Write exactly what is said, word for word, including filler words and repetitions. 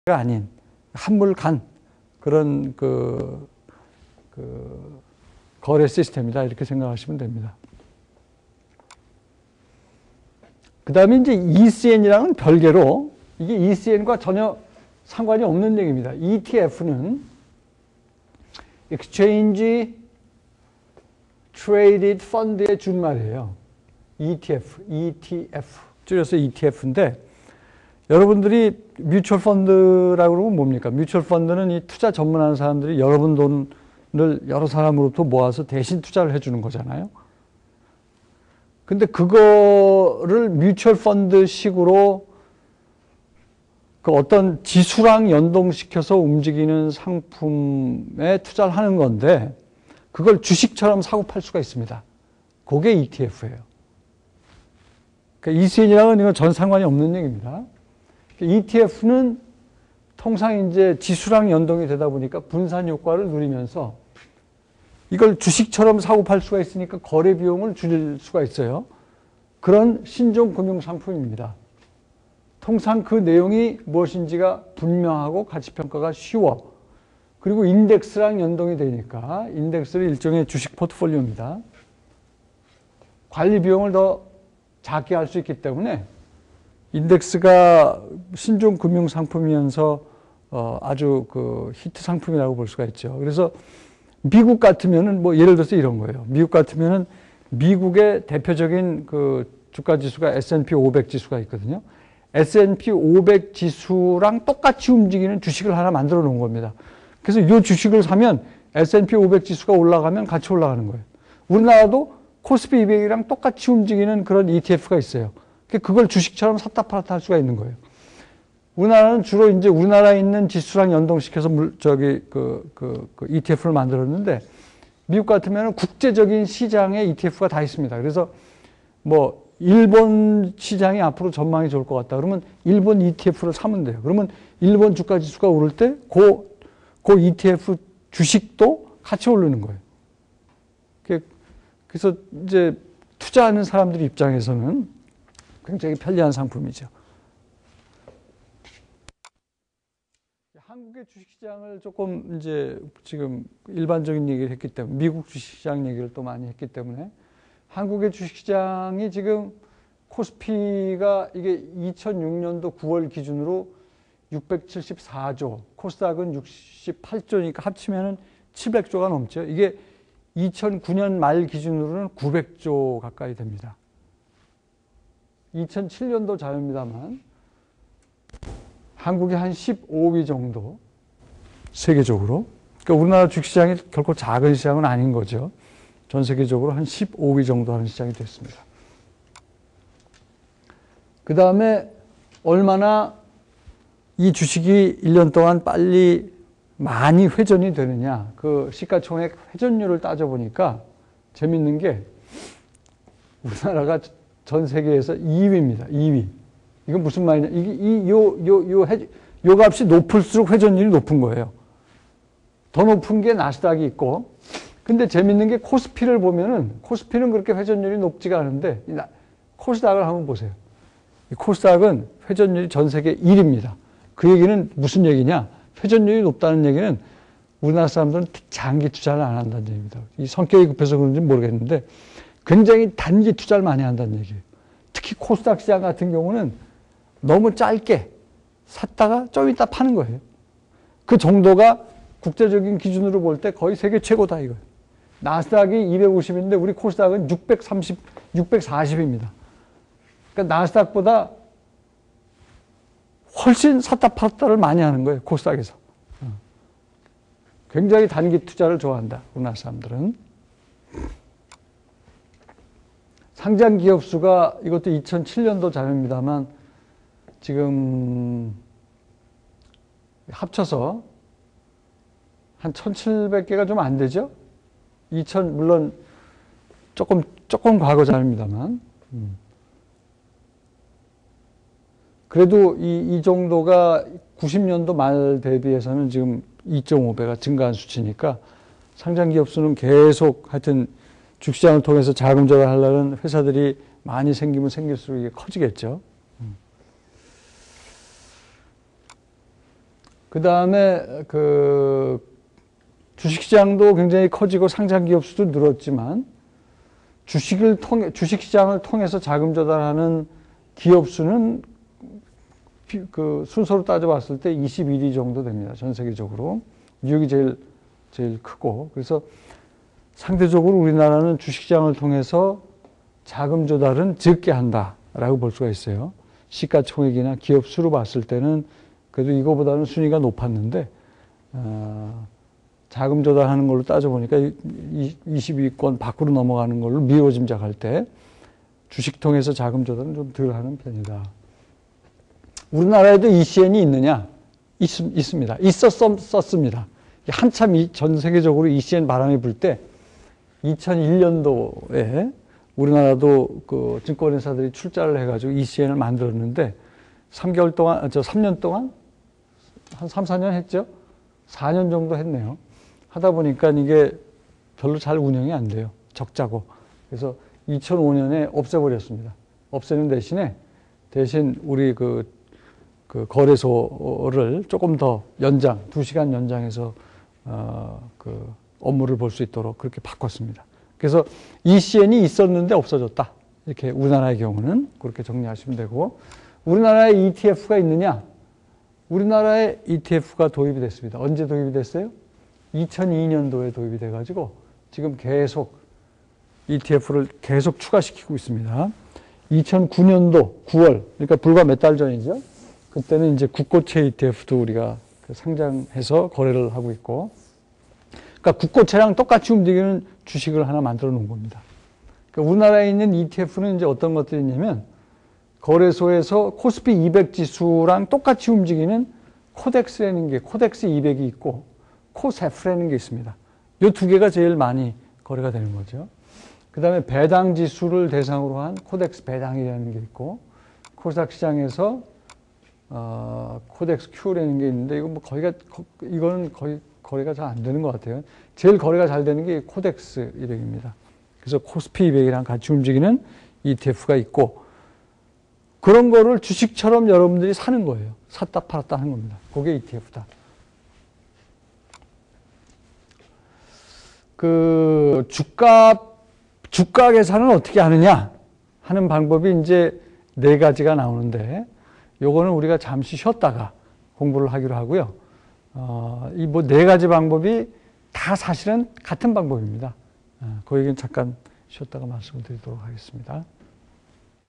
아닌 한물간 그런 그, 그 거래 시스템이다 이렇게 생각하시면 됩니다. 그 다음에 이제 이씨엔이랑은 별개로 이게 이씨엔과 전혀 상관이 없는 얘기입니다. 이티에프는 Exchange Traded Fund의 준말이에요. 이티에프, 이티에프 줄여서 이티에프인데 여러분들이 뮤추얼 펀드라고 그러면 뭡니까? 뮤추얼 펀드는 이 투자 전문하는 사람들이 여러분 돈을 여러 사람으로부터 모아서 대신 투자를 해주는 거잖아요. 근데 그거를 뮤추얼 펀드 식으로 그 어떤 지수랑 연동시켜서 움직이는 상품에 투자를 하는 건데 그걸 주식처럼 사고 팔 수가 있습니다. 그게 이티에프예요. 그러니까 이씨엔이랑은 이건 전 상관이 없는 얘기입니다. 이티에프는 통상 이제 지수랑 연동이 되다 보니까 분산 효과를 누리면서 이걸 주식처럼 사고 팔 수가 있으니까 거래 비용을 줄일 수가 있어요. 그런 신종 금융 상품입니다. 통상 그 내용이 무엇인지가 분명하고 가치평가가 쉬워. 그리고 인덱스랑 연동이 되니까 인덱스는 일종의 주식 포트폴리오입니다. 관리 비용을 더 작게 할 수 있기 때문에 인덱스가 신종 금융 상품이면서 어 아주 그 히트 상품이라고 볼 수가 있죠. 그래서 미국 같으면은 뭐 예를 들어서 이런 거예요. 미국 같으면은 미국의 대표적인 그 주가 지수가 에스 앤 피 오백 지수가 있거든요. 에스 앤 피 오백 지수랑 똑같이 움직이는 주식을 하나 만들어 놓은 겁니다. 그래서 이 주식을 사면 에스 앤 피 오백 지수가 올라가면 같이 올라가는 거예요. 우리나라도 코스피 이백이랑 똑같이 움직이는 그런 이티에프가 있어요. 그걸 주식처럼 샀다 팔았다 할 수가 있는 거예요. 우리나라는 주로 이제 우리나라에 있는 지수랑 연동시켜서 물, 저기, 그, 그, 그 이티에프를 만들었는데, 미국 같으면 국제적인 시장에 이티에프가 다 있습니다. 그래서 뭐, 일본 시장이 앞으로 전망이 좋을 것 같다. 그러면 일본 이티에프를 사면 돼요. 그러면 일본 주가 지수가 오를 때, 그, 그 이티에프 주식도 같이 오르는 거예요. 그래서 이제 투자하는 사람들 입장에서는 굉장히 편리한 상품이죠. 한국의 주식시장을 조금 이제 지금 일반적인 얘기를 했기 때문에 미국 주식시장 얘기를 또 많이 했기 때문에 한국의 주식시장이 지금 코스피가 이게 이천육 년도 구월 기준으로 육백칠십사조, 코스닥은 육십팔조니까 합치면은 칠백조가 넘죠. 이게 이천구 년 말 기준으로는 구백조 가까이 됩니다. 이천칠 년도 자료입니다만 한국이 한 십오 위 정도 세계적으로 그러니까 우리나라 주식시장이 결코 작은 시장은 아닌 거죠. 전 세계적으로 한 십오 위 정도 하는 시장이 됐습니다. 그 다음에 얼마나 이 주식이 일 년 동안 빨리 많이 회전이 되느냐 그 시가총액 회전율을 따져보니까 재밌는 게 우리나라가 전 세계에서 이 위입니다. 이 위. 이건 무슨 말이냐? 이게 이 요 요 요 요, 요 값이 높을수록 회전율이 높은 거예요. 더 높은 게 나스닥이 있고, 근데 재밌는 게 코스피를 보면은 코스피는 그렇게 회전율이 높지가 않은데 이 코스닥을 한번 보세요. 이 코스닥은 회전율이 전 세계 일 위입니다. 그 얘기는 무슨 얘기냐? 회전율이 높다는 얘기는 우리나라 사람들은 장기 투자를 안 한다는 얘기입니다. 이 성격이 급해서 그런지 모르겠는데 굉장히 단기 투자를 많이 한다는 얘기예요. 특히 코스닥 시장 같은 경우는 너무 짧게 샀다가 좀 이따 파는 거예요. 그 정도가 국제적인 기준으로 볼 때 거의 세계 최고다 이거예요. 나스닥이 이백오십인데 우리 코스닥은 육백삼십, 육백사십입니다. 그러니까 나스닥보다 훨씬 샀다 팔았다를 많이 하는 거예요. 코스닥에서. 굉장히 단기 투자를 좋아한다. 우리나라 사람들은. 상장 기업 수가 이것도 이천칠 년도 자료입니다만 지금 합쳐서 한 천칠백 개가 좀 안 되죠? 이천 물론 조금 조금 과거 자료입니다만 그래도 이, 이 정도가 구십 년도 말 대비해서는 지금 이 점 오 배가 증가한 수치니까 상장 기업 수는 계속 하여튼 주식시장을 통해서 자금 조달하려는 회사들이 많이 생기면 생길수록 이게 커지겠죠. 그 다음에 그 주식시장도 굉장히 커지고 상장 기업 수도 늘었지만 주식을 통해 주식시장을 통해서 자금 조달하는 기업 수는 그 순서로 따져봤을 때 이십일 위 정도 됩니다. 전 세계적으로 뉴욕이 제일 제일 크고 그래서 상대적으로 우리나라는 주식시장을 통해서 자금 조달은 적게 한다라고 볼 수가 있어요. 시가총액이나 기업 수로 봤을 때는 그래도 이거보다는 순위가 높았는데 어, 자금 조달하는 걸로 따져보니까 이십 위권 밖으로 넘어가는 걸로 미워짐작할 때 주식 통해서 자금 조달은 좀 덜 하는 편이다. 우리나라에도 이씨엔이 있느냐? 있, 있습니다. 있었습니다. 한참 이, 전 세계적으로 이씨엔 바람이 불 때 이천일 년도에 우리나라도 그 증권회사들이 출자를 해가지고 이씨엔을 만들었는데 삼 개월 동안, 저 삼 년 동안 한 삼, 사 년 했죠? 사 년 정도 했네요. 하다 보니까 이게 별로 잘 운영이 안 돼요. 적자고. 그래서 이천오 년에 없애버렸습니다. 없애는 대신에 대신 우리 그, 그 거래소를 조금 더 연장, 두 시간 연장해서 어, 그 업무를 볼 수 있도록 그렇게 바꿨습니다. 그래서 이씨엔이 있었는데 없어졌다. 이렇게 우리나라의 경우는 그렇게 정리하시면 되고 우리나라에 이티에프가 있느냐? 우리나라에 이티에프가 도입이 됐습니다. 언제 도입이 됐어요? 이천이 년도에 도입이 돼가지고 지금 계속 이티에프를 계속 추가시키고 있습니다. 이천구 년도 구월, 그러니까 불과 몇 달 전이죠. 그때는 이제 국고채 이티에프도 우리가 상장해서 거래를 하고 있고, 그러니까 국고채랑 똑같이 움직이는 주식을 하나 만들어 놓은 겁니다. 그러니까 우리나라에 있는 이티에프는 이제 어떤 것들이 있냐면, 거래소에서 코스피 이백 지수랑 똑같이 움직이는 코덱스라는 게, 코덱스 이백이 있고, 코세프라는 게 있습니다. 이 두 개가 제일 많이 거래가 되는 거죠. 그 다음에 배당 지수를 대상으로 한 코덱스 배당이라는 게 있고, 코스닥 시장에서, 어, 코덱스 Q라는 게 있는데, 이거 뭐 거의가, 이거는 거의 거래가 잘 안 되는 것 같아요. 제일 거래가 잘 되는 게 코덱스 이백입니다. 그래서 코스피 이백이랑 같이 움직이는 이티에프가 있고, 그런 거를 주식처럼 여러분들이 사는 거예요. 샀다 팔았다 하는 겁니다. 그게 이티에프다. 그 주가 주가 계산은 어떻게 하느냐 하는 방법이 이제 네 가지가 나오는데 요거는 우리가 잠시 쉬었다가 공부를 하기로 하고요. 어, 이 뭐 네 가지 방법이 다 사실은 같은 방법입니다. 어, 그 얘기는 잠깐 쉬었다가 말씀을 드리도록 하겠습니다.